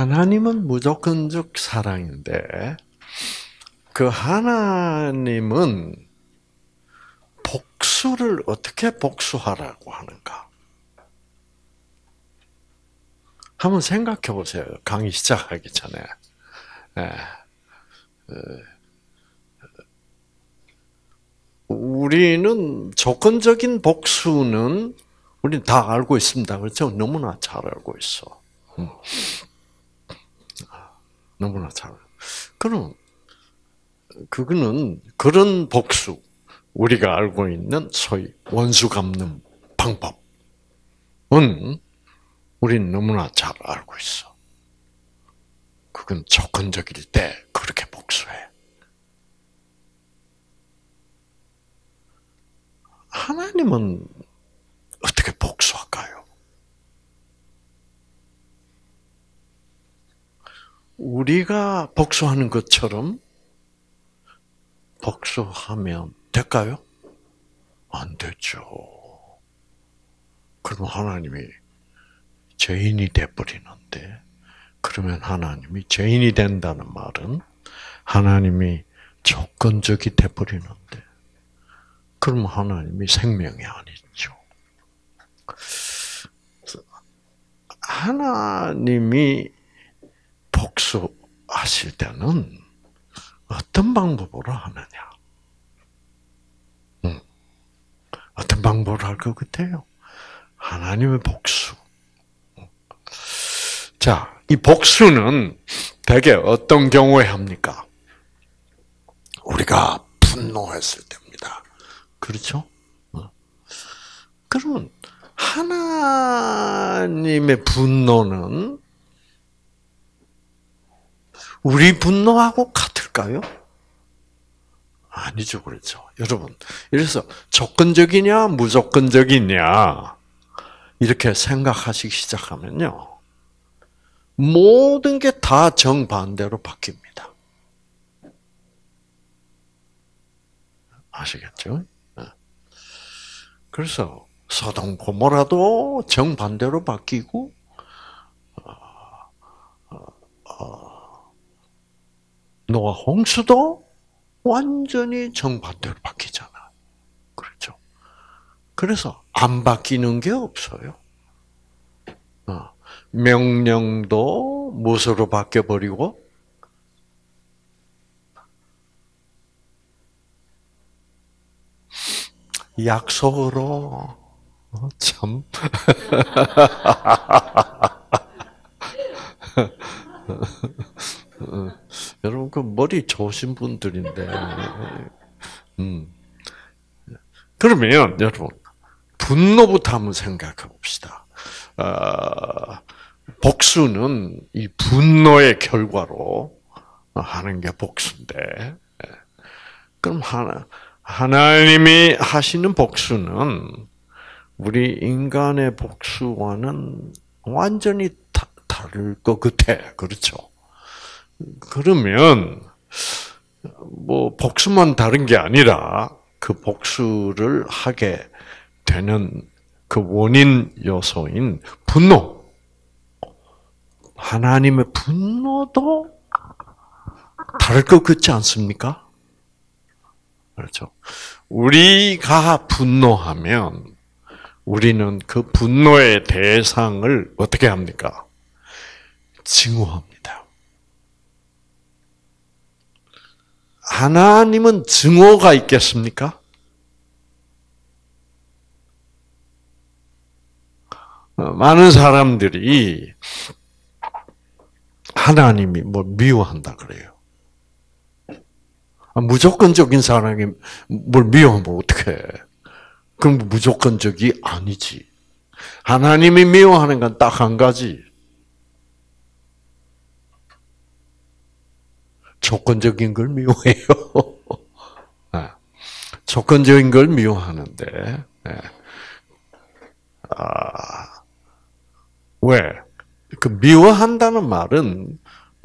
하나님은 무조건적 사랑인데 그 하나님은 복수를 어떻게 복수하라고 하는가? 한번 생각해 보세요. 강의 시작하기 전에. 네. 우리는 조건적인 복수는 우리는 다 알고 있습니다. 그렇죠? 너무나 잘 알고 있어. 너무나 잘. 그럼 그거는 그런 복수 우리가 알고 있는 소위 원수 갚는 방법은 우리는 너무나 잘 알고 있어. 그건 조건적일 때 그렇게 복수해. 하나님은 어떻게 복수할까요? 우리가 복수하는 것처럼 복수하면 될까요? 안 되죠. 그럼 하나님이 죄인이 돼버리는데, 그러면 하나님이 죄인이 된다는 말은 하나님이 조건적이 돼버리는데, 그럼 하나님이 생명이 아니죠. 하나님이 복수하실 때는 어떤 방법으로 하느냐? 어떤 방법으로 할 것 같아요? 하나님의 복수. 자, 이 복수는 대개 어떤 경우에 합니까? 우리가 분노했을 때입니다. 그렇죠? 그러면 하나님의 분노는 우리 분노하고 같을까요? 아니죠, 그렇죠. 여러분, 이래서 조건적이냐, 무조건적이냐, 이렇게 생각하시기 시작하면요, 모든 게 다 정반대로 바뀝니다. 아시겠죠? 그래서 소돔 고모라도 정반대로 바뀌고, 노아 홍수도 완전히 정반대로 바뀌잖아. 그렇죠? 그래서 안 바뀌는 게 없어요. 명령도 무엇으로 바뀌어버리고, 약속으로, 참. 여러분, 그 머리 좋으신 분들인데. 그러면, 여러분, 분노부터 한번 생각해 봅시다. 복수는 이 분노의 결과로 하는 게 복수인데, 그럼 하나님이 하시는 복수는 우리 인간의 복수와는 완전히 다를 것 같아. 그렇죠? 그러면, 뭐, 복수만 다른 게 아니라 그 복수를 하게 되는 그 원인 요소인 분노. 하나님의 분노도 다를 것 같지 않습니까? 그렇죠. 우리가 분노하면 우리는 그 분노의 대상을 어떻게 합니까? 증오합니다. 하나님은 증오가 있겠습니까? 많은 사람들이 하나님이 뭘 미워한다 그래요. 무조건적인 사랑이 뭘 미워하면 어떡해. 그럼 무조건적이 아니지. 하나님이 미워하는 건 딱 한 가지. 조건적인 걸 미워해요. 조건적인 걸 미워하는데, 왜? 그 미워한다는 말은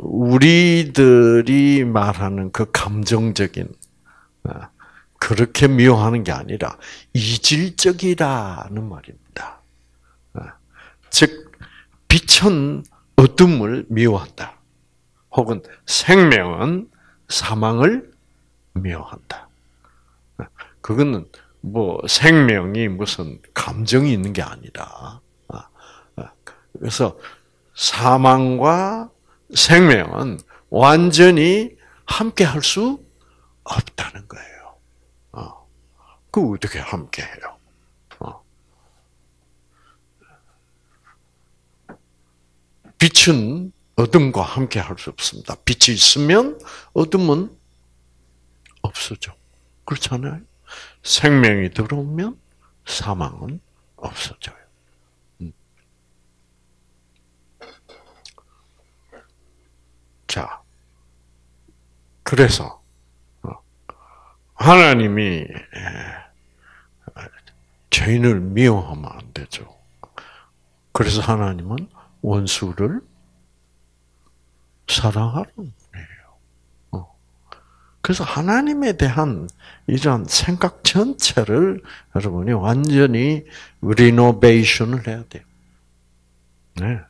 우리들이 말하는 그 감정적인, 그렇게 미워하는 게 아니라 이질적이라는 말입니다. 즉, 빛은 어둠을 미워한다. 혹은 생명은 사망을 미워한다. 그거는 뭐 생명이 무슨 감정이 있는 게 아니라, 그래서 사망과 생명은 완전히 함께 할 수 없다는 거예요. 그 어떻게 함께 해요? 빛은 어둠과 함께 할 수 없습니다. 빛이 있으면 어둠은 없어져. 그렇잖아요. 생명이 들어오면 사망은 없어져요. 자, 그래서 하나님이 죄인을 미워하면 안 되죠. 그래서 하나님은 원수를 사랑하는 분이에요. 그래서 하나님에 대한 이런 생각 전체를 여러분이 완전히 리노베이션을 해야 돼요. 네.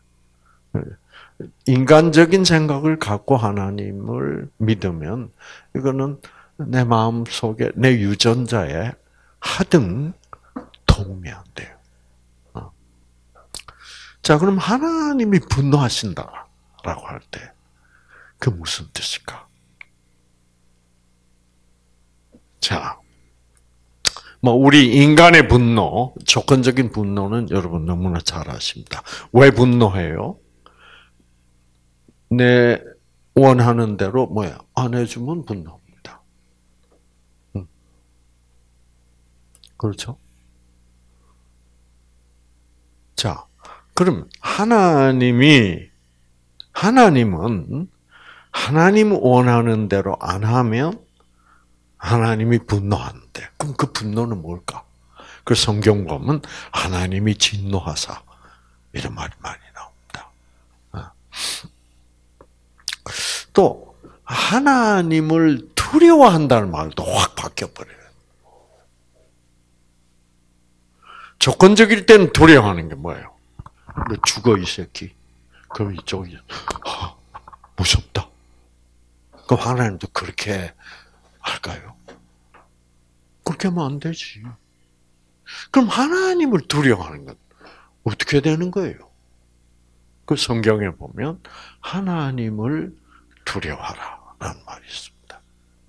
인간적인 생각을 갖고 하나님을 믿으면 이거는 내 마음 속에 내 유전자에 하등 도움이 안 돼요. 자, 그럼 하나님이 분노하신다라고 할 때 그 무슨 뜻일까? 자, 뭐 우리 인간의 분노, 조건적인 분노는 여러분 너무나 잘 아십니다. 왜 분노해요? 내 원하는 대로 뭐야? 안 해주면 분노합니다. 그렇죠? 자, 그럼 하나님은 하나님 원하는 대로 안 하면 하나님이 분노하는데, 그럼 그 분노는 뭘까? 그 성경 보면 하나님이 진노하사 이런 말이 많이 나옵니다. 또 하나님을 두려워한다는 말도 확 바뀌어버려요. 조건적일 때는 두려워하는 게 뭐예요? 너 죽어 이 새끼. 그럼 이쪽이 무섭다. 그럼 하나님도 그렇게 할까요? 그렇게 하면 안 되지. 그럼 하나님을 두려워하는 건 어떻게 되는 거예요? 그 성경에 보면 하나님을 두려워하라라는 말이 있습니다.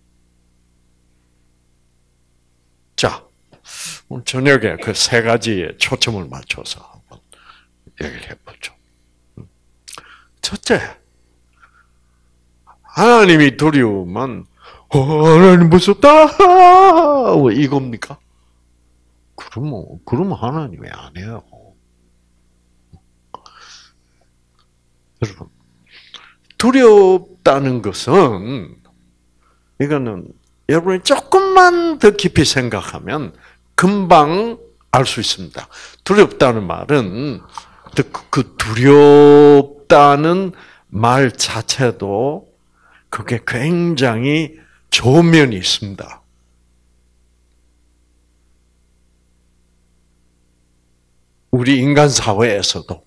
자, 오늘 저녁에 그 세 가지에 초점을 맞춰서 한번 얘기를 해보죠. 첫째, 하나님이 두려우면 하나님 무섭다 이겁니까? 그러면 하나님 왜 안 해요? 여러분, 두렵다는 것은 이거는 여러분이 조금만 더 깊이 생각하면 금방 알 수 있습니다. 두렵다는 말은 그 두렵다는 말 자체도 그게 굉장히 좋은 면이 있습니다. 우리 인간 사회에서도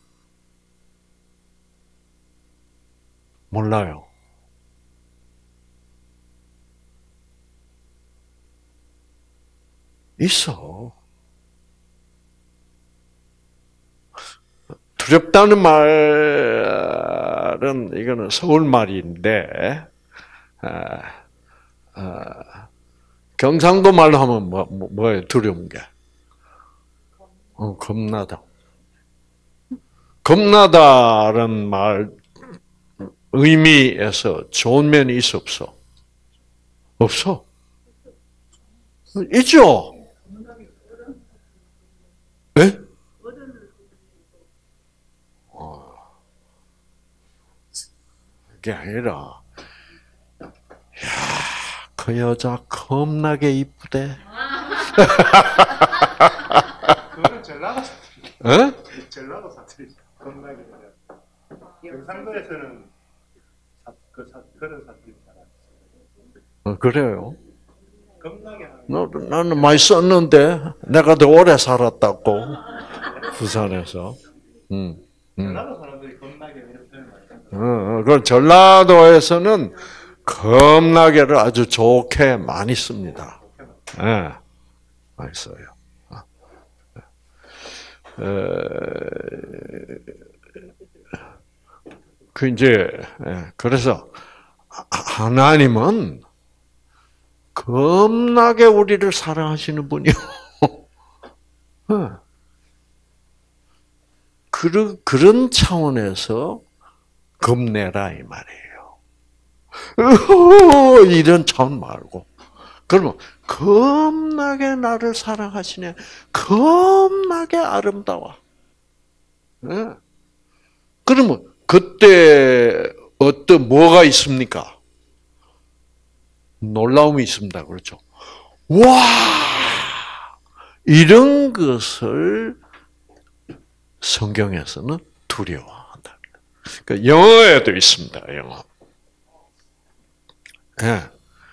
몰라요. 있어. 두렵다는 말은 이거는 서울 말인데 경상도 말로 하면 뭐예요? 두려운 게 겁나다. 겁나다라는 말 의미에서 좋은 면이 있어 없어? 없어. 있죠. 네? 그게 아니라, 야, 그 여자 겁나게 이쁘대. 그거는 전라도 사투리. 어? 전라도 사투리. 겁나게 그래. 경상도에서는 그런 사투리 잘 안 써요. 그래요? 겁나게 하는. 나는 많이 썼는데 내가 더 오래 살았다고 부산에서. 전라도 사람들이 겁나게 이렇게 그 전라도에서는 겁나게를 아주 좋게 많이 씁니다. 예, 많이 써요. 그 이제 그래서 하나님은 겁나게 우리를 사랑하시는 분이요. 그런 차원에서 겁내라 이 말이에요. 이런 차원 말고. 그러면 겁나게 나를 사랑하시네. 겁나게 아름다워. 그러면 그때 뭐가 있습니까? 놀라움이 있습니다. 그렇죠? 와! 이런 것을 성경에서는 두려워한다. 그러니까 영어에도 있습니다. 영어. 예.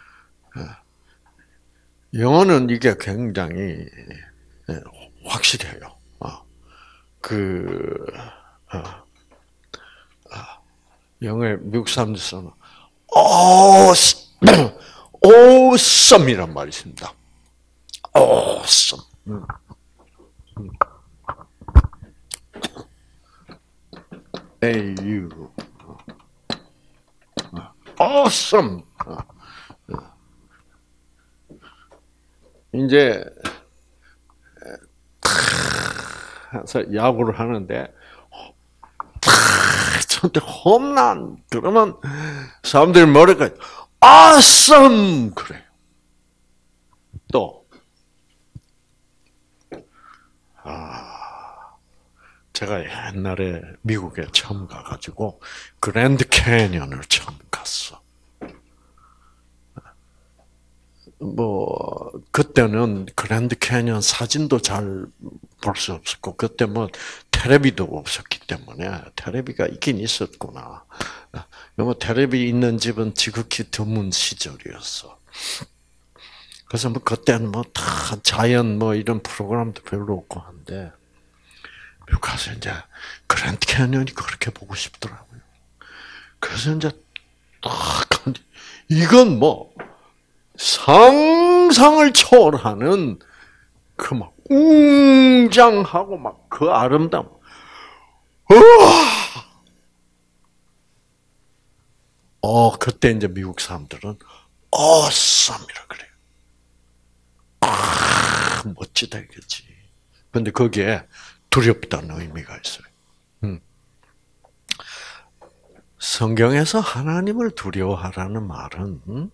영어는 이게 굉장히 확실해요. 영어에 미국 사람들 쓰는 awesome이란 말이 있습니다. awesome. A-U. awesome. 이제 야구를 하는데 저한테 홈런 그러면 사람들이 뭐랄까 awesome 그래요. 또 제가 옛날에 미국에 처음 가가지고 그랜드 캐니언을 처음 갔어. 그때는 그랜드 캐니언 사진도 잘 볼 수 없었고, 그때 텔레비도 없었기 때문에, 텔레비가 있긴 있었구나. 텔레비 있는 집은 지극히 드문 시절이었어. 그래서 그때는 다 자연 이런 프로그램도 별로 없고 한데, 미국 가서 이제 그랜드 캐니언이 그렇게 보고 싶더라고요. 그래서 이제 이건 상상을 초월하는 웅장하고 그 아름다움. 그때 이제 미국 사람들은 awesome이라 그래요. 멋지다 이거지. 근데 거기에 두렵다는 의미가 있어요. 성경에서 하나님을 두려워하라는 말은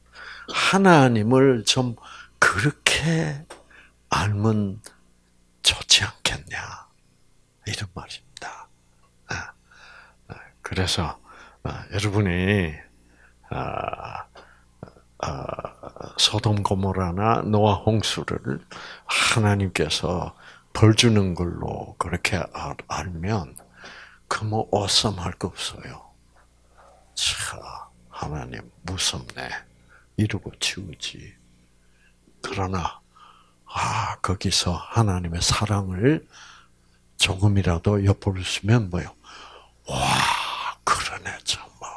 하나님을 좀 그렇게 알면 좋지 않겠냐 이런 말입니다. 그래서 여러분이 소돔 고모라나 노아 홍수를 하나님께서 벌 주는 걸로 그렇게 알면 awesome 거 없어요. 참 하나님 무섭네 이러고 치우지. 그러나 거기서 하나님의 사랑을 조금이라도 엿보시면 와 그러네 정말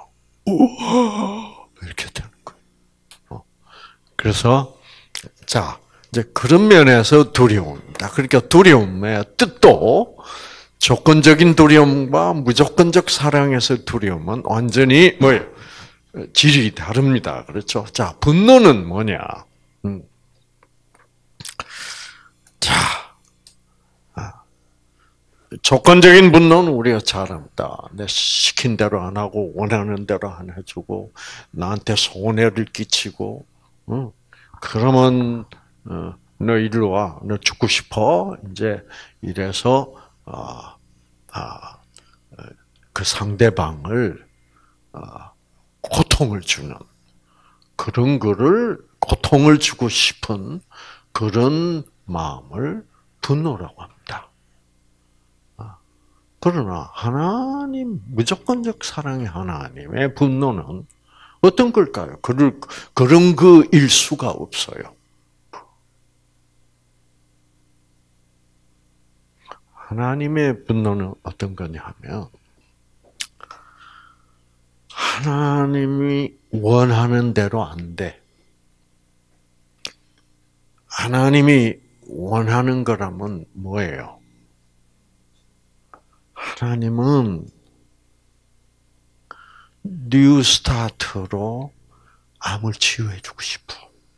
이렇게 되는 거예요. 그래서 이제 그런 면에서 두려움입니다. 그러니까 두려움의 뜻도 조건적인 두려움과 무조건적 사랑에서 두려움은 완전히 질이 다릅니다. 그렇죠? 분노는 뭐냐? 조건적인 분노는 우리가 잘 압니다. 내 시킨 대로 안 하고 원하는 대로 안 해주고 나한테 손해를 끼치고 그러면 너 이리로 와. 너 죽고 싶어? 이제 이래서 그 상대방을 고통을 주는 그런 거를 고통을 주고 싶은 그런 마음을 분노라고 합니다. 그러나 하나님 무조건적 사랑의 하나님의 분노는 어떤 걸까요? 그런 일 수가 없어요. 하나님의 분노는 어떤 거냐 하면 하나님이 원하는 대로 안 돼. 하나님이 원하는 거라면 뭐예요? 하나님은 뉴 스타트로 암을 치유해주고 싶어.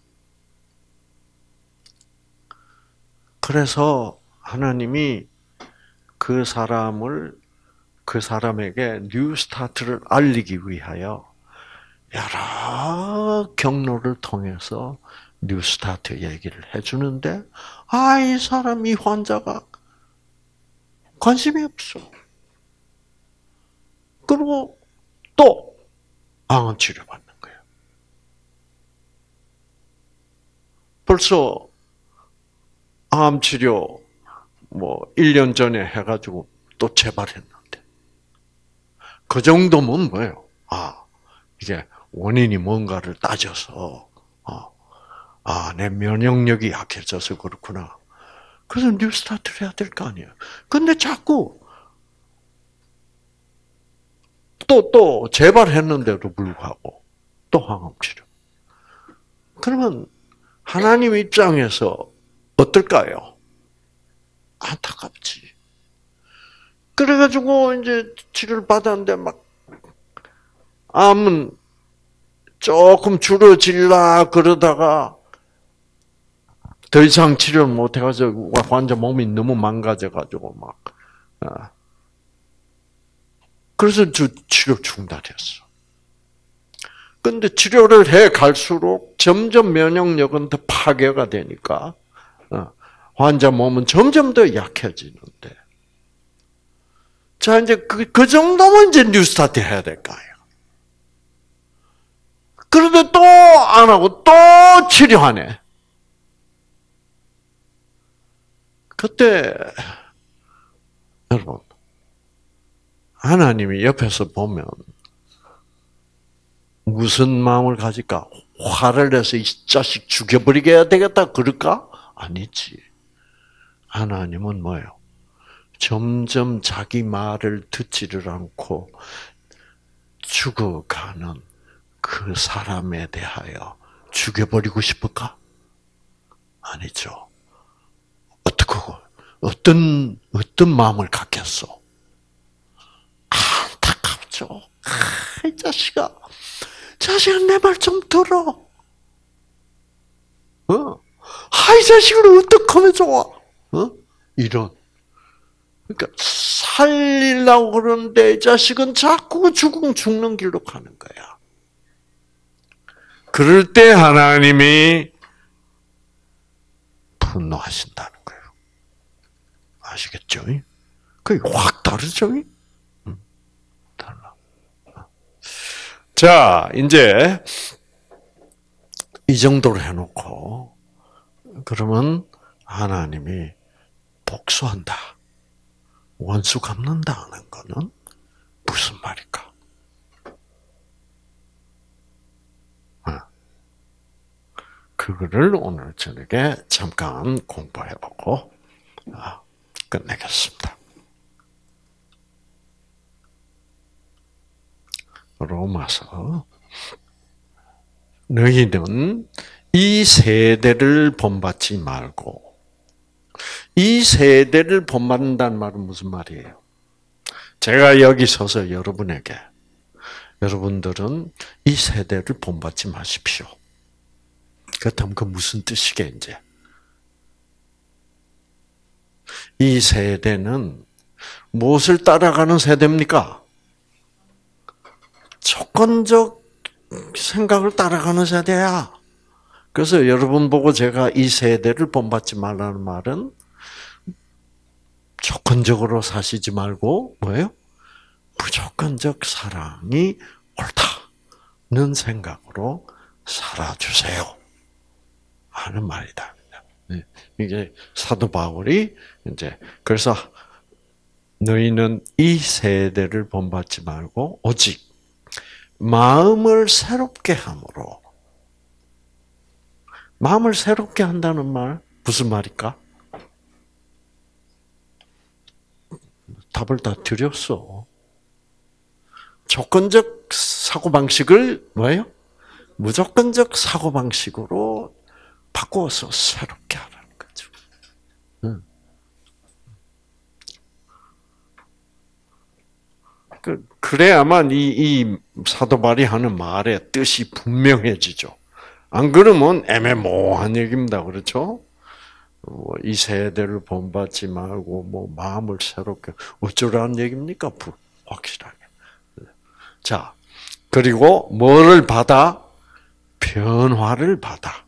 그래서 하나님이 그 사람에게 뉴 스타트를 알리기 위하여 여러 경로를 통해서 뉴 스타트 얘기를 해주는데, 이 사람, 이 환자가 관심이 없어. 그리고 또 암 치료받는 거예요. 벌써 암 치료 1년 전에 해가지고 또 재발했는데. 그 정도면 뭐예요? 이게 원인이 뭔가를 따져서, 내 면역력이 약해져서 그렇구나. 그래서 뉴 스타트를 해야 될 거 아니에요. 근데 자꾸 또 재발했는데도 불구하고 또 항암 치료. 그러면 하나님 입장에서 어떨까요? 안타깝지. 그래가지고 이제 치료를 받았는데 암은 조금 줄어질라 그러다가 더 이상 치료를 못 해가지고 환자 몸이 너무 망가져가지고 그래서 치료 중단했어. 근데 치료를 해 갈수록 점점 면역력은 더 파괴가 되니까 환자 몸은 점점 더 약해지는데. 자, 이제 그 정도면 이제 뉴스타트 해야 될 거예요. 그런데 또 안 하고 또 치료하네. 그때, 여러분, 하나님이 옆에서 보면 무슨 마음을 가질까? 화를 내서 이 자식 죽여버리게 해야 되겠다, 그럴까? 아니지. 하나님은 뭐예요? 점점 자기 말을 듣지를 않고 죽어가는 그 사람에 대하여 죽여버리고 싶을까? 아니죠. 어떤 마음을 갖겠어? 안타깝죠. 이 자식아 내 말 좀 들어. 이 자식을 어떻게 하면 좋아? 이런. 그러니까 살리려고 그러는데 이 자식은 자꾸 죽는 길로 가는 거야. 그럴 때 하나님이 분노하신다는 거예요. 아시겠죠? 그게 확 다르죠? 달라. 자, 이제 이 정도로 해놓고 그러면 하나님이 복수한다. 원수 갚는다는 거는 무슨 말일까? 그거를 오늘 저녁에 잠깐 공부해보고 끝내겠습니다. 로마서 너희는 이 세대를 본받지 말고 이 세대를 본받는다는 말은 무슨 말이에요? 제가 여기 서서 여러분들은 이 세대를 본받지 마십시오. 그렇다면 그 무슨 뜻이게 이제? 이 세대는 무엇을 따라가는 세대입니까? 조건적 생각을 따라가는 세대야. 그래서 여러분 보고 제가 이 세대를 본받지 말라는 말은 조건적으로 사시지 말고 뭐예요? 무조건적 사랑이 옳다는 생각으로 살아주세요. 하는 말이다. 이게 사도 바울이 이제 그래서 너희는 이 세대를 본받지 말고 오직 마음을 새롭게 함으로. 마음을 새롭게 한다는 말 무슨 말일까? 답을 다 드렸어. 조건적 사고방식을 뭐예요? 무조건적 사고방식으로 바꿔서 새롭게 하라는 거죠. 그래야만 이 사도 바울이 하는 말의 뜻이 분명해지죠. 안 그러면 애매모호한 얘기입니다. 그렇죠? 이 세대를 본받지 말고 마음을 새롭게 어쩌라는 얘기입니까? 확실하게. 자, 그리고 뭐를 받아? 변화를 받아.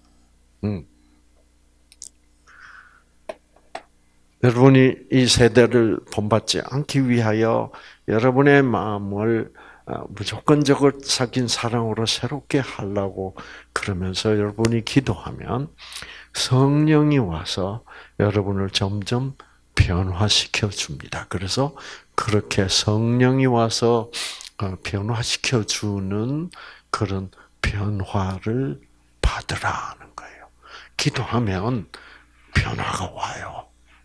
여러분이 이 세대를 본받지 않기 위하여 여러분의 마음을 무조건적으로 섞인 사랑으로 새롭게 하려고 그러면서 여러분이 기도하면 성령이 와서 여러분을 점점 변화시켜 줍니다. 그래서 그렇게 성령이 와서 변화시켜 주는 그런 변화를 받으라는 거예요. 기도하면 변화가 와요.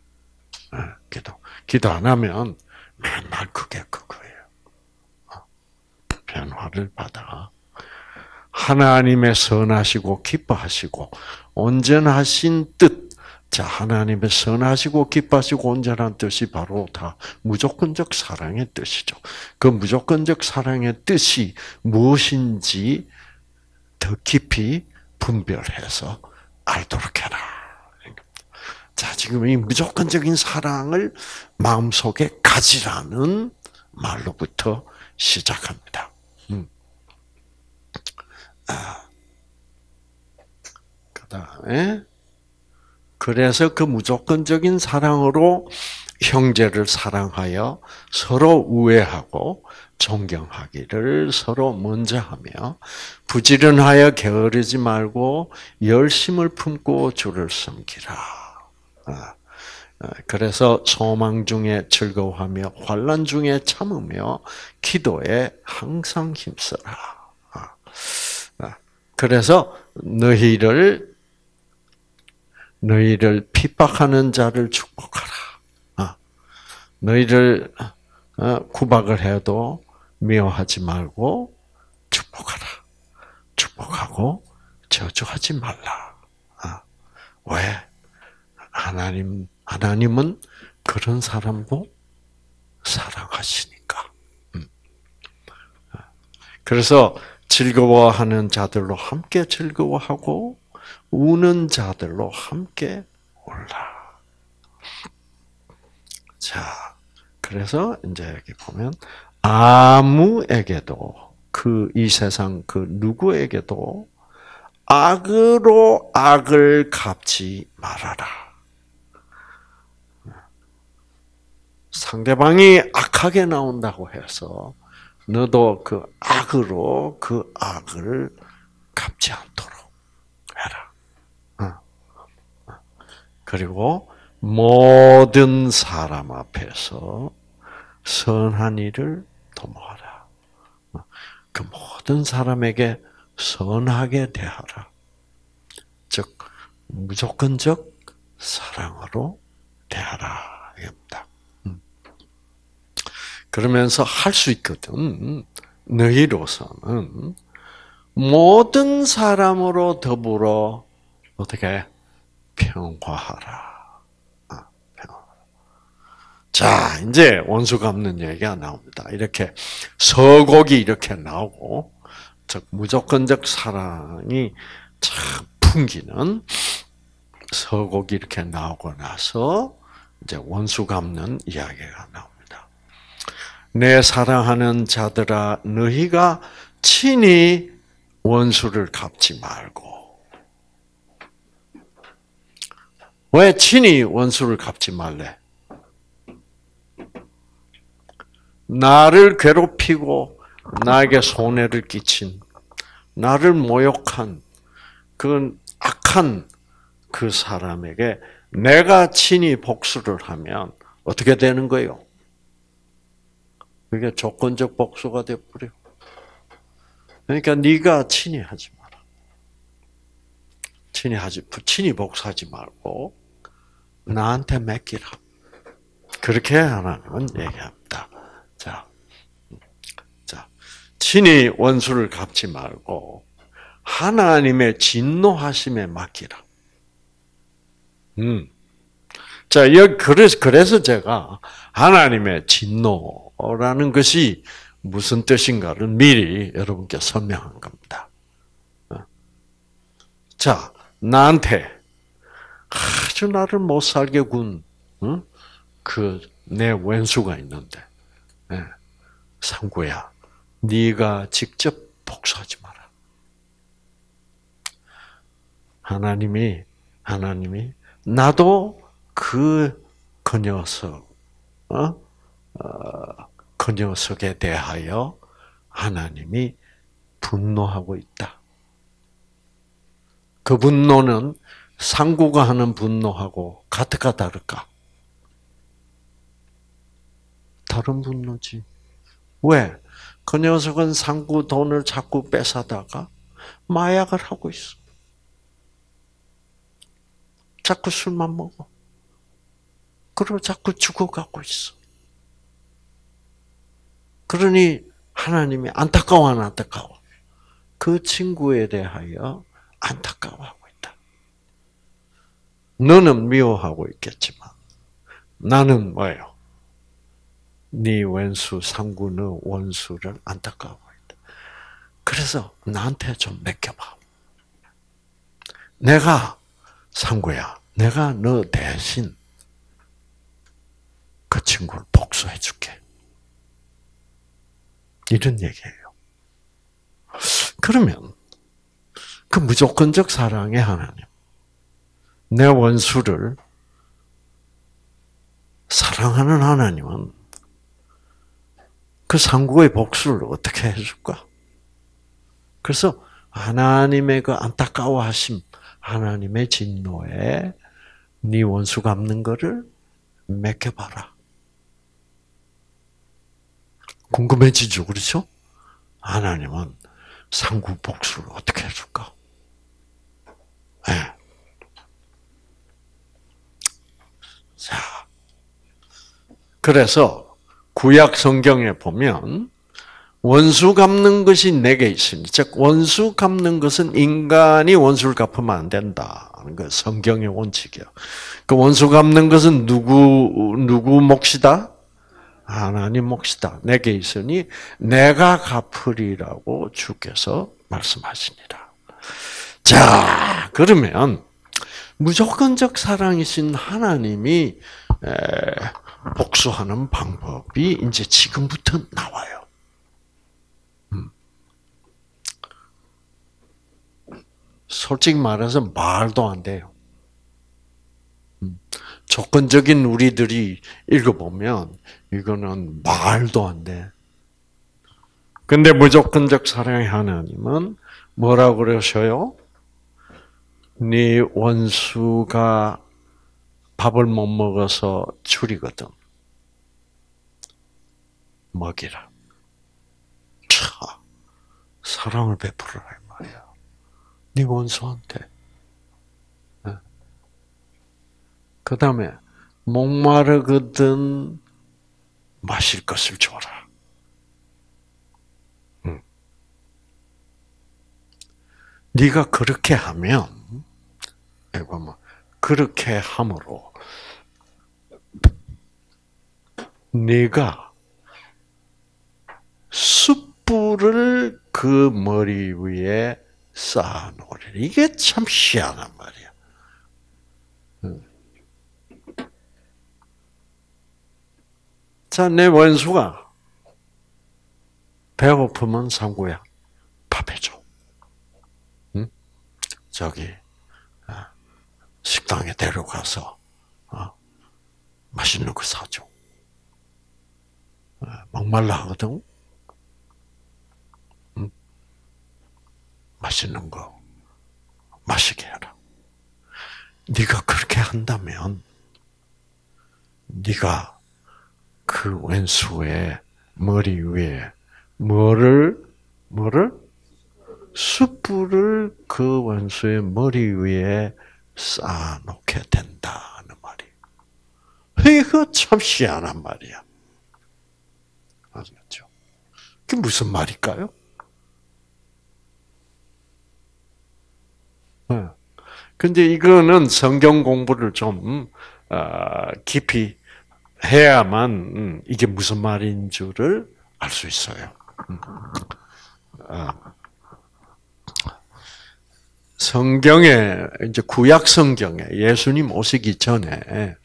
기도 안 하면 맨날 그게 그거예요. 변화를 받아. 하나님의 선하시고 기뻐하시고 온전하신 뜻. 자, 하나님의 선하시고 기뻐하시고 온전한 뜻이 바로 다 무조건적 사랑의 뜻이죠. 그 무조건적 사랑의 뜻이 무엇인지 더 깊이 분별해서 알도록 해라. 자, 지금 이 무조건적인 사랑을 마음속에 가지라는 말로부터 시작합니다. 그다음에 그래서 그 무조건적인 사랑으로 형제를 사랑하여 서로 우애하고 존경하기를 서로 먼저 하며 부지런하여 게으르지 말고 열심을 품고 주를 섬기라. 그래서 소망 중에 즐거워하며 환난 중에 참으며 기도에 항상 힘써라. 그래서 너희를 핍박하는 자를 축복하라. 너희를 구박을 해도 미워하지 말고 축복하라. 축복하고 저주하지 말라. 왜? 하나님은 그런 사람도 사랑하시니까. 그래서 즐거워하는 자들로 함께 즐거워하고 우는 자들로 함께 울라. 자, 그래서 이제 여기 보면 아무에게도 이 세상 그 누구에게도 악으로 악을 갚지 말아라. 상대방이 악하게 나온다고 해서 너도 그 악으로 그 악을 갚지 않도록 해라. 그리고 모든 사람 앞에서 선한 일을 도모하라. 그 모든 사람에게 선하게 대하라. 즉 무조건적 사랑으로 대하라. 입니다. 그러면서 할 수 있거든. 너희로서는 모든 사람으로 더불어 어떻게 평화하라. 자, 이제 원수 갚는 얘기가 나옵니다. 이렇게 서곡이 이렇게 나오고, 즉 무조건적 사랑이 참 풍기는 서곡이 이렇게 나오고 나서 이제 원수 갚는 이야기가 나옵니다. 내 사랑하는 자들아, 너희가 친히 원수를 갚지 말고. 왜 친히 원수를 갚지 말래? 나를 괴롭히고 나에게 손해를 끼친, 나를 모욕한 그 악한 그 사람에게 내가 친히 복수를 하면 어떻게 되는 거예요? 그게 조건적 복수가 되어버려. 그러니까 네가 친히 하지 마라. 친히 복수하지 말고 나한테 맡기라. 그렇게 하나님은 얘기합니다. 자, 친히 원수를 갚지 말고 하나님의 진노하심에 맡기라. 자, 그래서 제가 하나님의 진노라는 것이 무슨 뜻인가를 미리 여러분께 설명한 겁니다. 자, 나한테 아주 나를 못 살게 군, 내 왼수가 있는데, 상구야, 네가 직접 복수하지 마라. 하나님이 나도 그 녀석, 그 녀석에 대하여 하나님이 분노하고 있다. 그 분노는 상구가 하는 분노하고 같을까 다를까? 다른 분노지. 왜? 그 녀석은 상구 돈을 자꾸 뺏어다가 마약을 하고 있어. 자꾸 술만 먹어. 그리고 자꾸 죽어가고 있어. 그러니 하나님이 안타까워, 안 안타까워? 그 친구에 대하여 안타까워하고 있다. 너는 미워하고 있겠지만 나는 뭐예요? 네 왼수 상구는 원수를 안타까워하고 있다. 그래서 나한테 좀 맡겨봐. 내가 상구야, 내가 너 대신 그 친구를 복수해 줄게. 이런 얘기예요. 그러면 그 무조건적 사랑의 하나님, 내 원수를 사랑하는 하나님은 그 상구의 복수를 어떻게 해줄까? 그래서 하나님의 그 안타까워하심, 하나님의 진노에 네 원수 갚는 거를 맡겨봐라. 궁금해지죠, 그렇죠? 하나님은 상구 복수를 어떻게 해줄까? 네. 자, 그래서 구약 성경에 보면 원수 갚는 것이 내게 있으니, 즉 원수 갚는 것은 인간이 원수를 갚으면 안 된다는 거 성경의 원칙이에요. 그 원수 갚는 것은 누구 몫이다? 하나님 몫이다. 내게 있으니 내가 갚으리라고 주께서 말씀하시니라. 자, 그러면 무조건적 사랑이신 하나님이 복수하는 방법이 이제 지금부터 나와요. 솔직히 말해서 말도 안 돼요. 조건적인 우리들이 읽어보면 이거는 말도 안 돼. 근데 무조건적 사랑의 하나님은 뭐라고 그러셔요? 네 원수가 밥을 못 먹어서 줄이거든. 먹이라. 차, 사랑을 베풀어라 이 말이야. 네 원수한테. 그 다음에 목마르거든 마실 것을 줘라. 네가 그렇게 하면, 그렇게 함으로 네가 숯불을 그 머리 위에 쌓아놓으리라. 이게 참 희한한 말이야. 자, 내 원수가 배고프면 상구야, 밥 해줘. 응? 저기 식당에 데려가서 맛있는 거 사줘. 목말라 하거든. 응? 맛있는 거 마시게 해라. 네가 그렇게 한다면 네가 그 왼수의 머리 위에 숯불을 그 원수의 머리 위에 쌓아놓게 된다는 말이에요. 이거 참 희한한 말이야. 아시겠죠? 그게 무슨 말일까요? 근데 이거는 성경 공부를 좀 깊이 해야만 이게 무슨 말인 줄을 알 수 있어요. 성경에 이제 구약 성경에 예수님 오시기 전에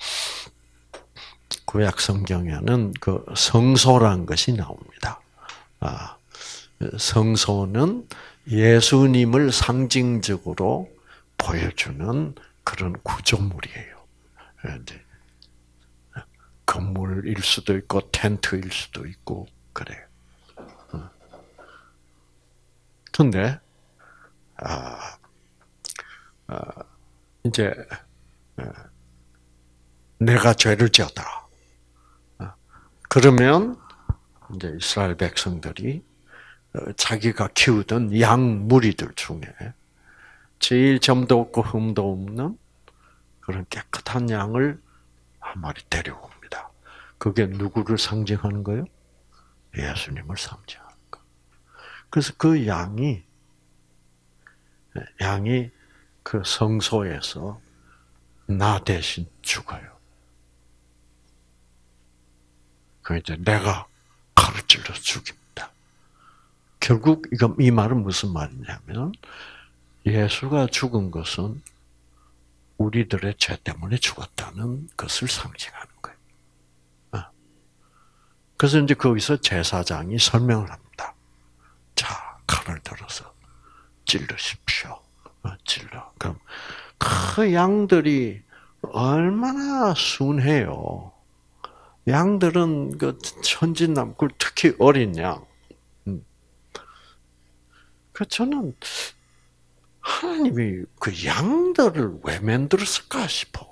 구약 성경에는 그 성소란 것이 나옵니다. 성소는 예수님을 상징적으로 보여주는 그런 구조물이에요. 이제 건물일 수도 있고 텐트일 수도 있고 그래요. 근데 이제 내가 죄를 지었다. 그러면 이제 이스라엘 백성들이 자기가 키우던 양 무리들 중에 제일 점도 없고 흠도 없는 그런 깨끗한 양을 한 마리 데려옵니다. 그게 누구를 상징하는 거예요? 예수님을 상징하는 거. 그래서 그 양이 그 성소에서 나 대신 죽어요. 그 이제 내가 칼을 찔러 죽입니다. 결국 이 말은 무슨 말이냐면 예수가 죽은 것은 우리들의 죄 때문에 죽었다는 것을 상징하는 거예요. 그래서 이제 거기서 제사장이 설명을 합니다. 자, 칼을 들어서 찔르십시오. 찔러. 그럼 그 양들이 얼마나 순해요. 양들은 그 천진난꿀 특히 어린 양. 그 저는 하나님이 그 양들을 왜 만들었을까 싶어.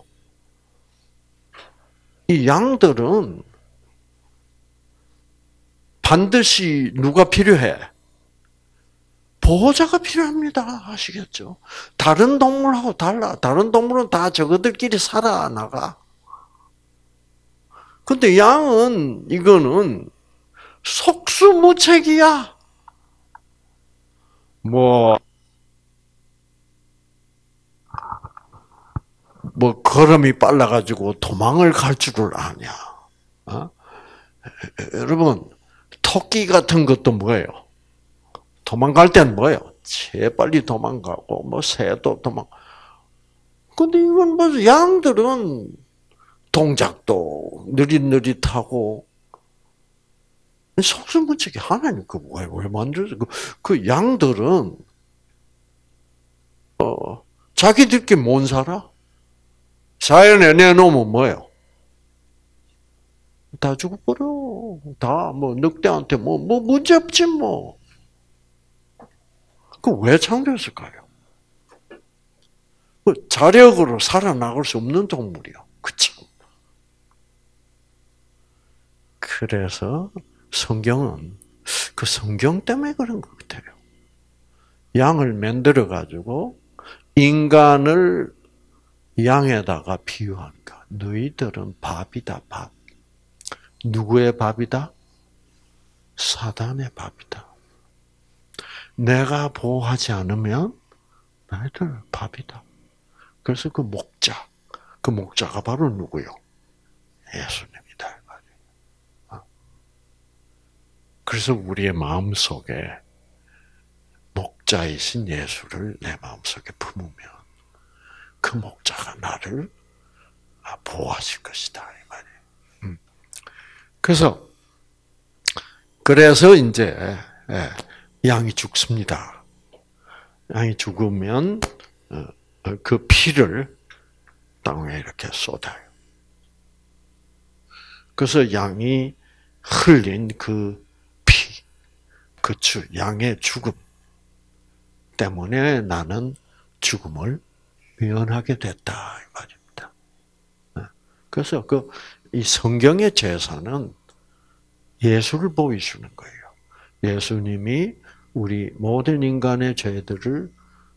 이 양들은 반드시 누가 필요해? 보호자가 필요합니다. 아시겠죠? 다른 동물하고 달라. 다른 동물은 다 저거들끼리 살아나가. 근데 양은, 이거는 속수무책이야. 걸음이 빨라가지고 도망을 갈 줄을 아냐. 여러분, 토끼 같은 것도 뭐예요? 도망갈 땐 뭐예요? 재빨리 도망가고, 새도 근데 이건 양들은 동작도 느릿느릿하고, 속수무책이 하나님 왜 만들었어? 그 양들은, 자기들끼리 못 살아? 자연에 내놓으면 뭐예요? 다 죽어버려. 다, 늑대한테 문제 없지, 왜 창조했을까요? 자력으로 살아나갈 수 없는 동물이요. 그쵸? 그래서 성경은 그 성경 때문에 그런 것 같아요. 양을 만들어가지고 인간을 양에다가 비유하니까 너희들은 밥이다, 밥. 누구의 밥이다? 사단의 밥이다. 내가 보호하지 않으면 너희들 밥이다. 그래서 그 목자가 바로 누구요? 예수님이다. 그래서 우리의 마음속에 목자이신 예수를 내 마음속에 품으면 그 목자가 나를 보호하실 것이다. 이 말이에요. 그래서 이제 양이 죽습니다. 양이 죽으면 그 피를 땅에 이렇게 쏟아요. 그래서 양이 흘린 그 피, 양의 죽음 때문에 나는 죽음을 면하게 됐다 이 말입니다. 그래서 이 성경의 제사는 예수를 보여주는 거예요. 예수님이 우리 모든 인간의 죄들을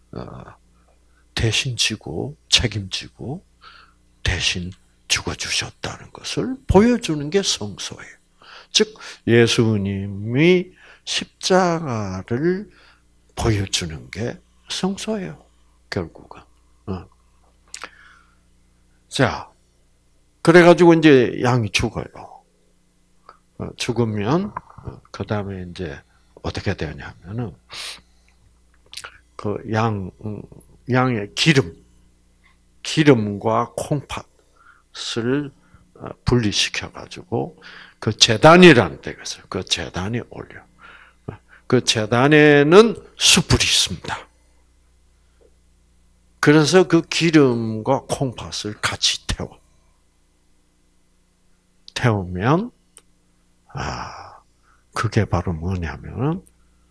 대신 지고 책임지고 대신 죽어주셨다는 것을 보여주는 게 성소예요. 즉 예수님이 십자가를 보여주는 게 성소예요. 결국은. 자, 그래가지고 이제 양이 죽어요. 죽으면 그 다음에 이제 어떻게 되냐면은 그 양의 기름과 콩팥을 분리시켜 가지고 그 제단이라는 데가 있어요. 그 제단이 올려. 그 제단에는 숯불이 있습니다. 그래서 그 기름과 콩팥을 같이 태우면 그게 바로 뭐냐면은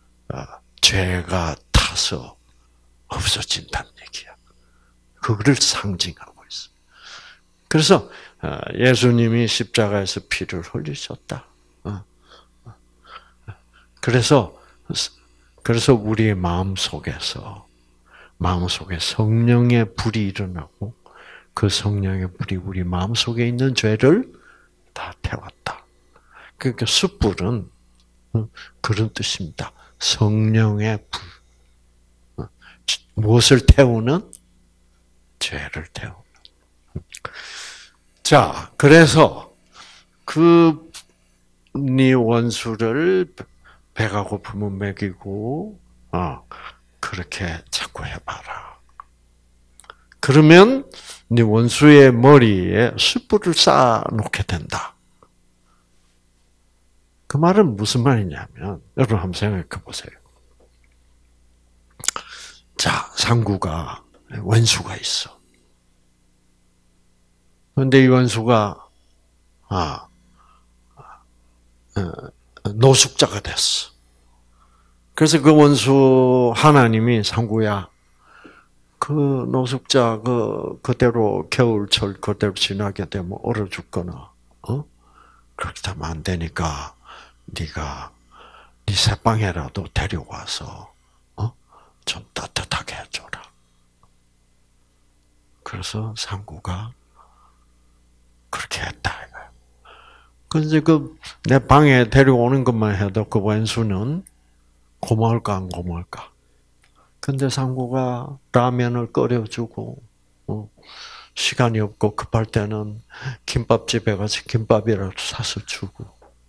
죄가 타서 없어진다는 얘기야. 그거를 상징하고 있어. 그래서 예수님이 십자가에서 피를 흘리셨다. 그래서 우리의 마음 속에 성령의 불이 일어나고 그 성령의 불이 우리 마음 속에 있는 죄를 다 태웠다. 그러니까 숯불은 그런 뜻입니다. 성령의 불. 무엇을 태우는? 죄를 태우는. 자, 그래서 네 원수를 배가 고프면 먹이고, 그렇게 자꾸 해봐라. 그러면 네 원수의 머리에 숯불을 쌓아놓게 된다. 그 말은 무슨 말이냐면, 여러분 한번 생각해 보세요. 자, 상구가 원수가 있어. 그런데 이 원수가 노숙자가 됐어. 그래서 그 원수 하나님이 상구야, 그 노숙자 그대로 겨울철 그대로 지나게 되면 얼어 죽거나, 그렇게 되면 안 되니까 네가 네 새방에라도 데려와서 좀 따뜻하게 해줘라. 그래서 상구가 그렇게 했다. 그런데 내 방에 데려오는 것만 해도 그 원수는 고마울까 안 고마울까? 근데 상구가 라면을 끓여주고, 시간이 없고 급할 때는 김밥집에 가서 김밥이라도 사서 주고,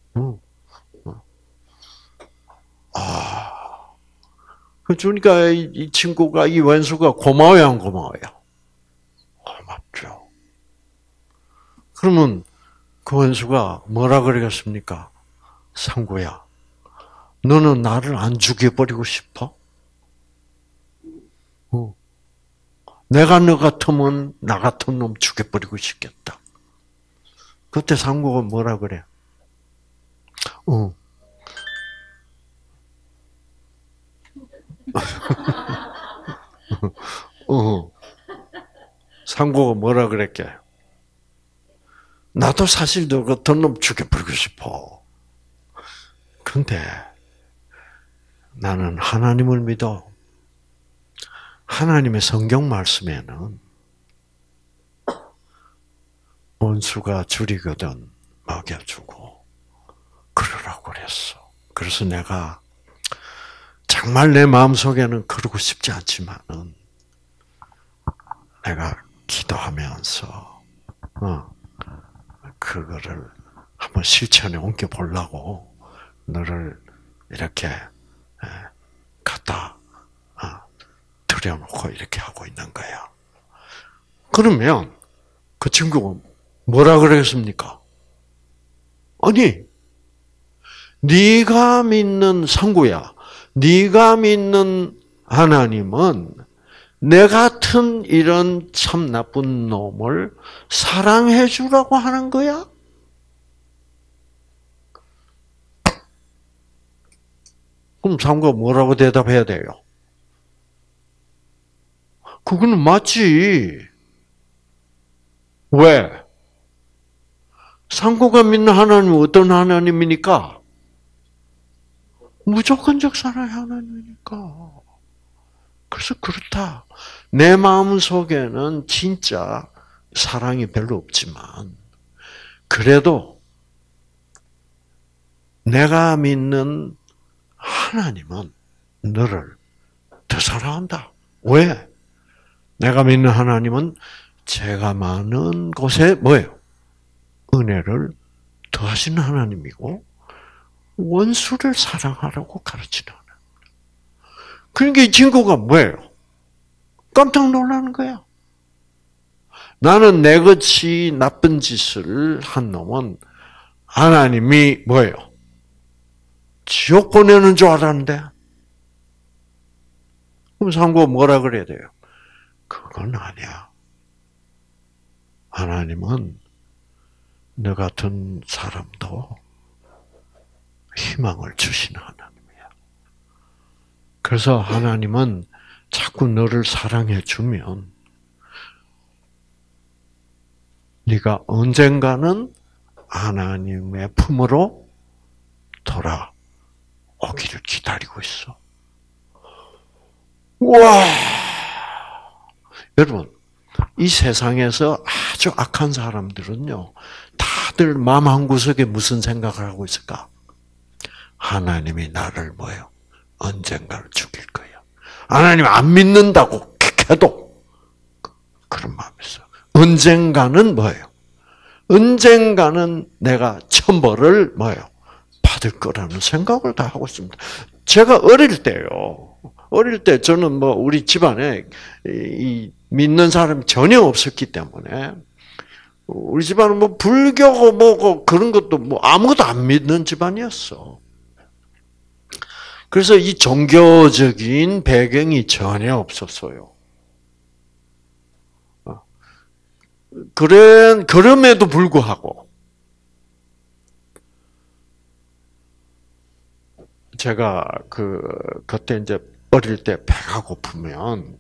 그러니까 이 친구가, 이 원수가 고마워요, 안 고마워요? 고맙죠. 그러면 그 원수가 뭐라 그러겠습니까? 상구야, 너는 나를 안 죽여버리고 싶어? 내가 너 같으면 나 같은 놈 죽여버리고 싶겠다. 그때 상구가 뭐라 그래? 상구가 뭐라 그랬게? 나도 사실 너 같은 놈 죽여버리고 싶어. 그런데 나는 하나님을 믿어. 하나님의 성경 말씀에는 원수가 줄이거든 먹여주고 그러라고 그랬어. 그래서 내가 정말 내 마음속에는 그러고 싶지 않지만은 내가 기도하면서 그거를 한번 실천에 옮겨 보려고 너를 이렇게 갖다 들여놓고 이렇게 하고 있는 거야. 그러면 그 친구가 뭐라 그러겠습니까? 아니, 네가 믿는 상구야, 네가 믿는 하나님은 내 같은 이런 참 나쁜 놈을 사랑해 주라고 하는 거야? 그럼 상구가 뭐라고 대답해야 돼요? 그거는 맞지. 왜? 상구가 믿는 하나님은 어떤 하나님이니까? 무조건적 사랑의 하나님이니까. 그래서 그렇다. 내 마음 속에는 진짜 사랑이 별로 없지만, 그래도 내가 믿는 하나님은 너를 더 사랑한다. 왜? 내가 믿는 하나님은 제가 많은 곳에 뭐예요? 은혜를 더하시는 하나님이고 원수를 사랑하라고 가르치는 하나님. 그러니까 이 친구가 뭐예요? 깜짝 놀라는 거야. 나는 내같이 나쁜 짓을 한 놈은 하나님이 뭐예요? 지옥 보내는 줄 알았는데. 그럼 상고 뭐라 그래야 돼요? 그건 아니야. 하나님은 너 같은 사람도 희망을 주시는 하나님이야. 그래서 하나님은 자꾸 너를 사랑해 주면 네가 언젠가는 하나님의 품으로 돌아오기를 기다리고 있어. 와! 여러분, 이 세상에서 아주 악한 사람들은요, 다들 마음 한구석에 무슨 생각을 하고 있을까? 하나님이 나를 뭐예요? 언젠가를 죽일 거야. 하나님 안 믿는다고 해도 그런 마음이 있어. 언젠가는 뭐예요? 언젠가는 내가 천벌을 뭐예요? 받을 거라는 생각을 다 하고 있습니다. 제가 어릴 때 저는 뭐 우리 집안에 이 믿는 사람이 전혀 없었기 때문에 우리 집안은 뭐 불교고 뭐고 그런 것도 뭐 아무것도 안 믿는 집안이었어. 그래서 이 종교적인 배경이 전혀 없었어요. 그럼에도 불구하고 제가 그때 이제 어릴 때 배가 고프면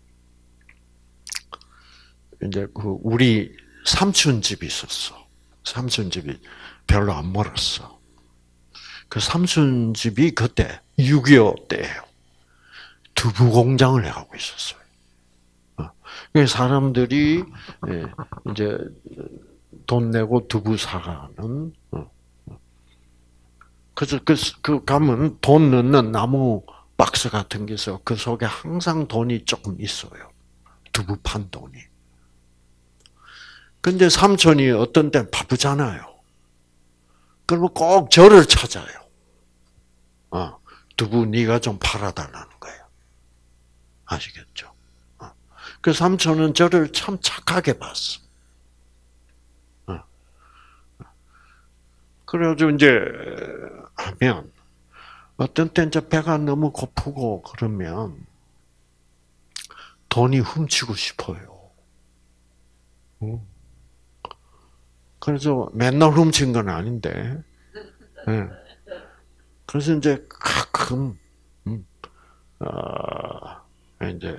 이제 우리 삼촌 집이 있었어. 삼촌 집이 별로 안 멀었어. 그 삼촌 집이 그때 6.25 때예요. 두부 공장을 해가고 있었어요. 사람들이 이제 돈 내고 두부 사가는. 그래서 그 가면 돈 넣는 나무 박스 같은 게 있어. 그 속에 항상 돈이 조금 있어요. 두부 판 돈이. 근데 삼촌이 어떤 때는 바쁘잖아요. 그러면 꼭 저를 찾아요. 두부 네가 좀 팔아달라는 거예요. 아시겠죠? 그 삼촌은 저를 참 착하게 봤어. 그래가지고 이제 하면 어떤 때 이제 배가 너무 고프고 그러면 돈이 훔치고 싶어요. 그래서 맨날 훔친 건 아닌데, 그래서 이제 가끔 이제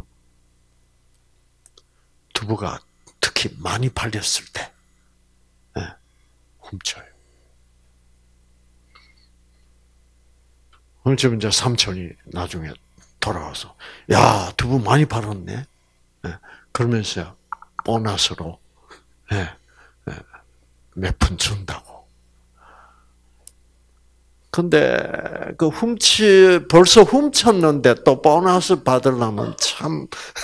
두부가 특히 많이 팔렸을 때 훔쳐요. 훔치면 이제 삼촌이 나중에 돌아와서 야 두부 많이 팔았네. 그러면서 보너스로 몇 푼 준다고. 근데 벌써 훔쳤는데 또 보너스 받으려면 참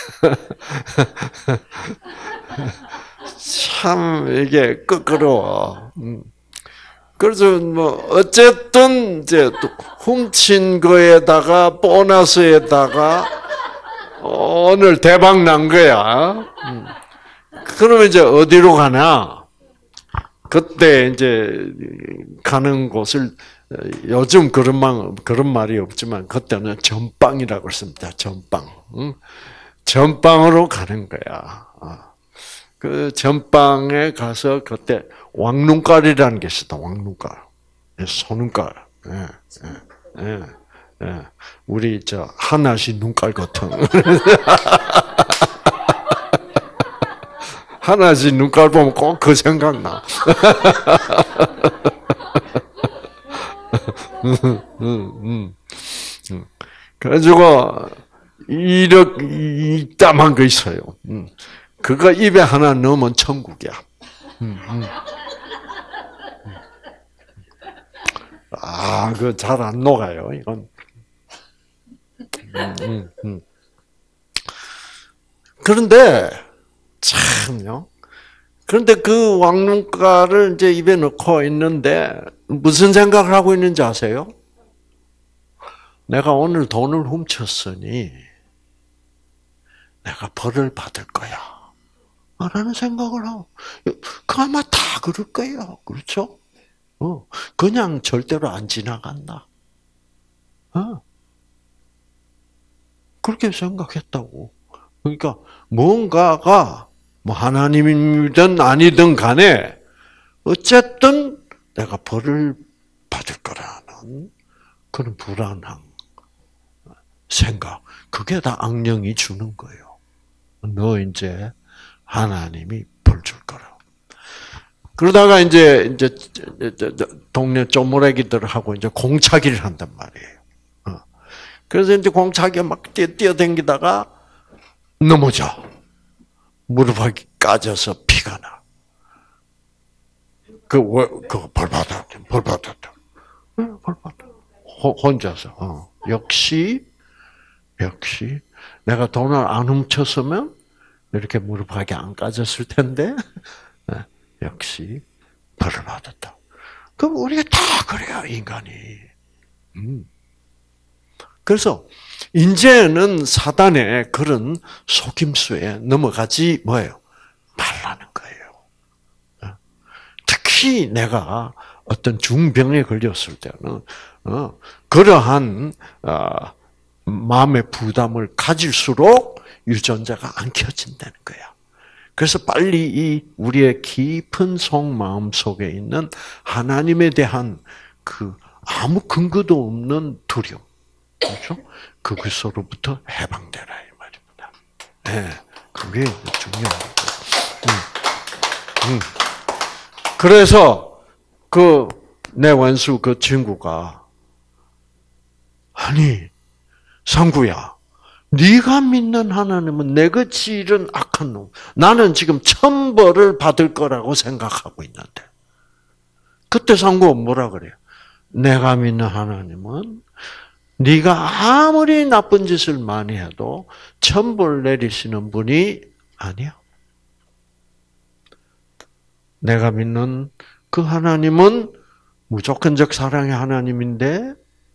이게 끄끄러워. 그래서 뭐 어쨌든 이제 또 훔친 거에다가 보너스에다가 오늘 대박 난 거야. 그러면 이제 어디로 가나? 그때 이제 가는 곳을 요즘 그런 말이 없지만 그때는 전빵이라고 했습니다. 전빵. 전빵으로 가는 거야. 그 전빵에 가서 그때 왕눈깔이라는 게 있었다. 왕눈깔, 소눈깔. 우리 하나씩 눈깔 같은. 하나씩 눈깔 보면 꼭 그 생각나. 그래가지고 이렇게 이따만 거 있어요. 그거 입에 하나 넣으면 천국이야. 그거 잘 안 녹아요, 이건. 그런데 참요. 그런데 그 왕눈가를 이제 입에 넣고 있는데 무슨 생각을 하고 있는지 아세요? 내가 오늘 돈을 훔쳤으니 내가 벌을 받을 거야. 라는 생각을 하고, 그 아마 다 그럴 거예요. 그렇죠? 그냥 절대로 안 지나간다. 그렇게 생각했다고. 그러니까 뭔가가 뭐 하나님이든 아니든 간에 어쨌든 내가 벌을 받을 거라는 그런 불안한 생각. 그게 다 악령이 주는 거예요. 너 이제 하나님이 벌 줄 거라. 그러다가 이제 동네 쪼무레기들하고 이제 공차기를 한단 말이에요. 그래서 이제 공차기가 막 뛰어댕기다가 넘어져. 무릎이 까져서 피가 나. 벌 받았다. 벌 받았다. 혼자서. 역시 내가 돈을 안 훔쳤으면 이렇게 무릎하게 안 까졌을 텐데 역시 벌을 받았다. 그럼 우리가 다 그래요, 인간이. 그래서 이제는 사단의 그런 속임수에 넘어가지 뭐예요? 말라는 거예요. 특히 내가 어떤 중병에 걸렸을 때는 그러한 마음의 부담을 가질수록 유전자가 안 켜진다는 거야. 그래서 빨리 이 우리의 깊은 속마음 속에 있는 하나님에 대한 그 아무 근거도 없는 두려움, 그렇죠? 그것으로부터 해방되라 이 말입니다. 네, 그게 중요한 거죠. 그래서 그 내 원수 그 친구가 아니 상구야. 네가 믿는 하나님은 내같이 이런 악한 놈. 나는 지금 천벌을 받을 거라고 생각하고 있는데. 그때 상구가 뭐라 그래요? 내가 믿는 하나님은 네가 아무리 나쁜 짓을 많이 해도 천벌 내리시는 분이 아니야. 내가 믿는 그 하나님은 무조건적 사랑의 하나님인데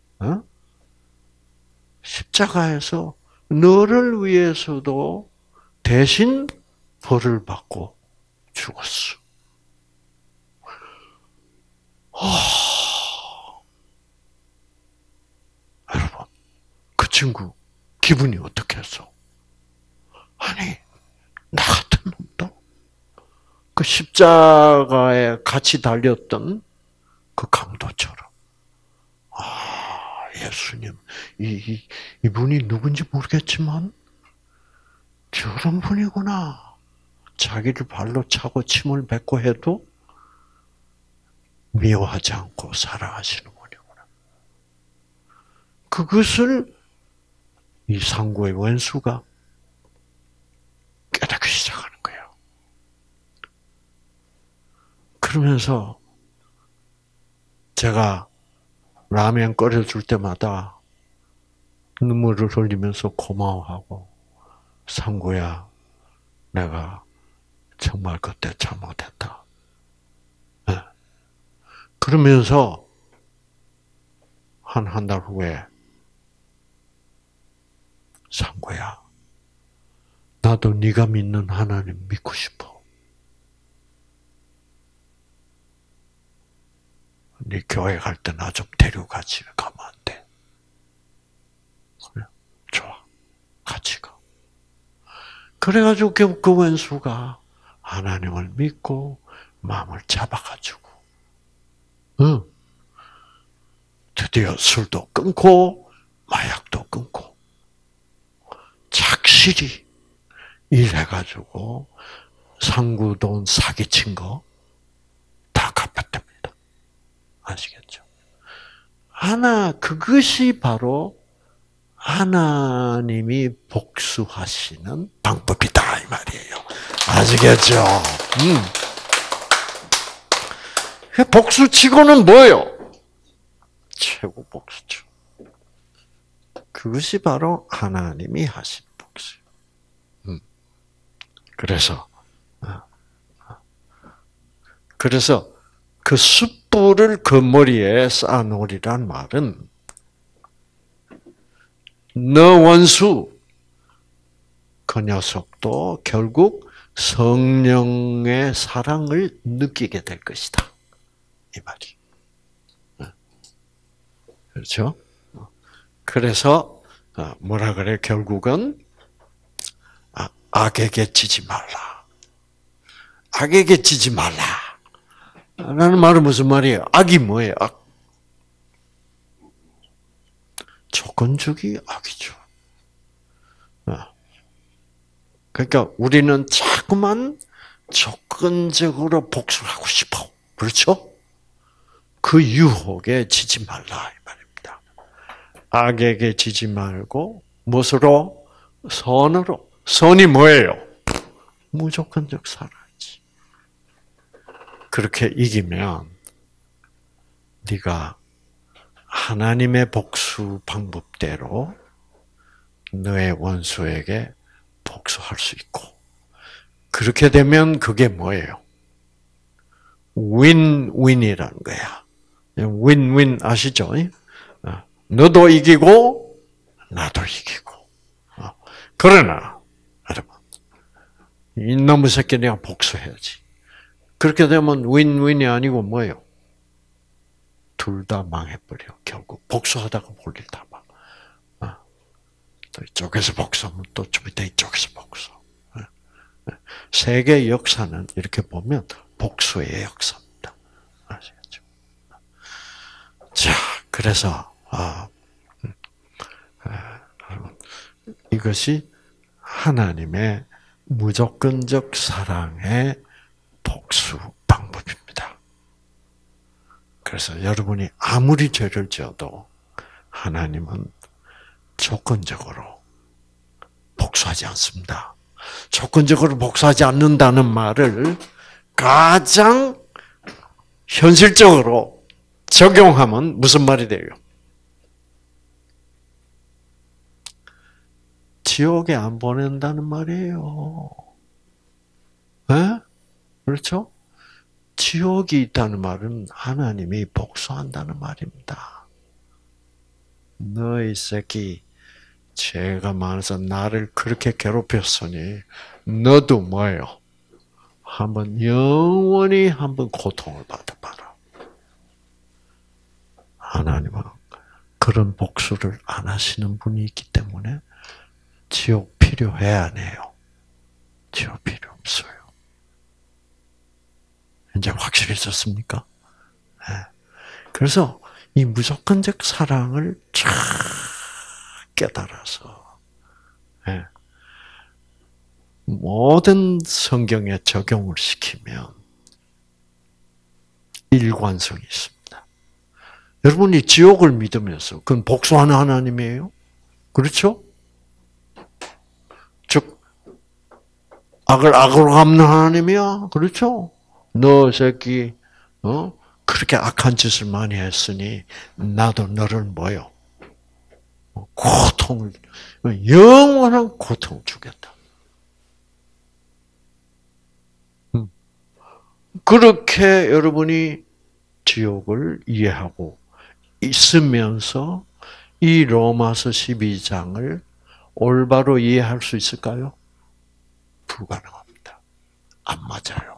십자가에서 너를 위해서도 대신 벌을 받고 죽었어. 여러분, 그 친구 기분이 어떻겠어? 아니, 나 같은 놈도 그 십자가에 같이 달렸던 그 강도처럼. 예수님, 이분이 누군지 모르겠지만 저런 분이구나. 자기를 발로 차고 침을 뱉고 해도 미워하지 않고 사랑하시는 분이구나. 그것을 이 상구의 원수가 깨닫기 시작하는 거예요. 그러면서 제가 라면 끓여줄 때마다 눈물을 흘리면서 고마워하고 상구야, 내가 정말 그때 잘못했다. 네. 그러면서 한 달 후에 상구야, 나도 네가 믿는 하나님 믿고 싶어. 네 교회 갈 때 나 좀 데려가지. 가면 안 돼? 그래, 좋아. 같이 가. 그래가지고 그 원수가 하나님을 믿고 마음을 잡아가지고, 드디어 술도 끊고 마약도 끊고 착실히 일해가지고 상구 돈 사기친 거 다 갚았답니다. 아시겠죠? 그것이 바로 하나님이 복수하시는 방법이다 이 말이에요. 아시겠죠? 복수치고는 뭐예요? 최고 복수죠. 그것이 바로 하나님이 하신 복수. 그래서 그 숯불을 그 머리에 쌓아놓으리란 말은 너 원수 그 녀석도 결국 성령의 사랑을 느끼게 될 것이다. 이 말이. 그렇죠? 그래서 뭐라 그래? 결국은 악에게 지지 말라. 악에게 지지 말라. 라는 말은 무슨 말이에요? 악이 뭐예요? 악. 조건적이 악이죠. 그러니까 우리는 자꾸만 조건적으로 복수를 하고 싶어. 그렇죠? 그 유혹에 지지 말라 이 말입니다. 악에게 지지 말고 무엇으로? 선으로. 선이 뭐예요? 무조건적 사랑이지. 그렇게 이기면 네가 하나님의 복수 방법대로 너의 원수에게 복수할 수 있고 그렇게 되면 그게 뭐예요? 윈윈이라는 거야. 윈윈 아시죠? 너도 이기고 나도 이기고. 그러나 여러분 이놈의 새끼 내가 복수해야지. 그렇게 되면 윈윈이 아니고 뭐예요? 둘 다 망해버려. 결국 복수하다가 볼일 다 봐. 또 이쪽에서 복수하면 또 좀 이따 이쪽에서 복수. 세계 역사는 이렇게 보면 복수의 역사입니다. 아시겠죠? 자, 그래서 이것이 하나님의 무조건적 사랑의 복수 방법입니다. 그래서 여러분이 아무리 죄를 지어도 하나님은 조건적으로 복수하지 않습니다. 조건적으로 복수하지 않는다는 말을 가장 현실적으로 적용하면 무슨 말이 돼요? 지옥에 안 보낸다는 말이에요. 네? 그렇죠? 지옥이 있다는 말은 하나님이 복수한다는 말입니다. 너희 새끼 죄가 많아서 나를 그렇게 괴롭혔으니 너도 뭐예요? 한번 영원히 한번 고통을 받아봐라. 하나님은 그런 복수를 안 하시는 분이 있기 때문에 지옥 필요해 안 해요? 지옥 필요 없어요. 이제 확실해졌습니까? 네. 그래서 이 무조건적 사랑을 쫙 깨달아서 모든 성경에 적용을 시키면 일관성이 있습니다. 여러분이 지옥을 믿으면서 그건 복수하는 하나님이에요? 그렇죠? 즉 악을 악으로 갚는 하나님이야? 그렇죠? 너 새끼 그렇게 악한 짓을 많이 했으니 나도 너를 뭐요? 고통을 영원한 고통을 주겠다. 그렇게 여러분이 지옥을 이해하고 있으면서 이 로마서 12장을 올바로 이해할 수 있을까요? 불가능합니다. 안 맞아요.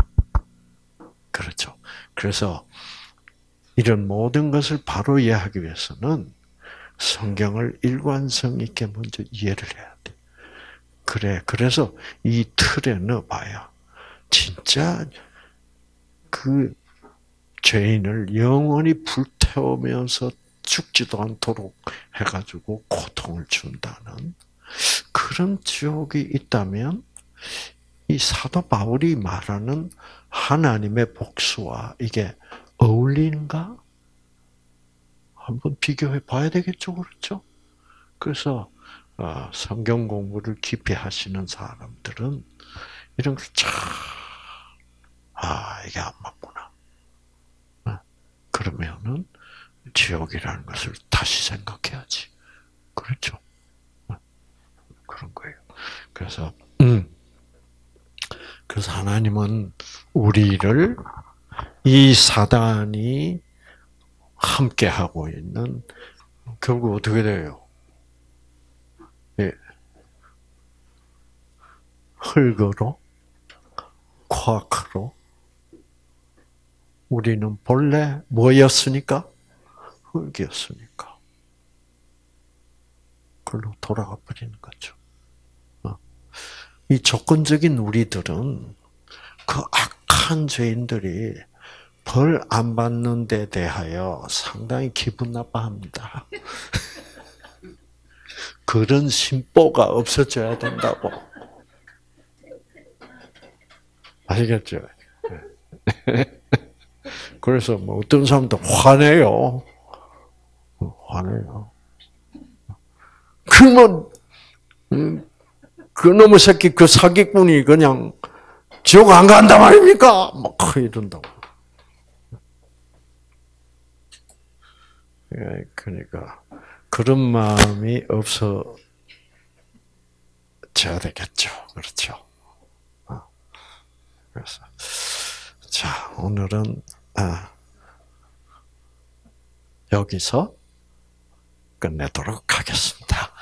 그렇죠. 그래서 이런 모든 것을 바로 이해하기 위해서는 성경을 일관성 있게 먼저 이해를 해야 돼. 그래서 이 틀에 넣어봐야 진짜 그 죄인을 영원히 불태우면서 죽지도 않도록 해가지고 고통을 준다는 그런 지옥이 있다면 이 사도 바울이 말하는 하나님의 복수와 이게 어울리는가? 한번 비교해 봐야 되겠죠, 그렇죠? 그래서 성경 공부를 깊이 하시는 사람들은 이런 걸 이게 안 맞구나. 그러면은 지옥이라는 것을 다시 생각해야지. 그렇죠? 그런 거예요. 그래서 그래서 하나님은 우리를 이 사단이 함께 하고 있는 결국 어떻게 돼요? 예. 흙으로 쿼크로 우리는 본래 뭐였으니까? 흙이었으니까. 그걸로 돌아가 버리는 거죠. 이 조건적인 우리들은 그 악한 죄인들이 벌 안 받는 데 대하여 상당히 기분 나빠합니다. 그런 심보가 없어져야 된다고. 아시겠죠? 그래서 뭐 어떤 사람도 화내요. 화내요. 그러면 그놈의 새끼 그 사기꾼이 그냥 지옥 안 간단 말입니까? 막 이런다고. 그러니까 그런 마음이 없어져야 되겠죠. 그렇죠. 그래서 자 오늘은 여기서 끝내도록 하겠습니다.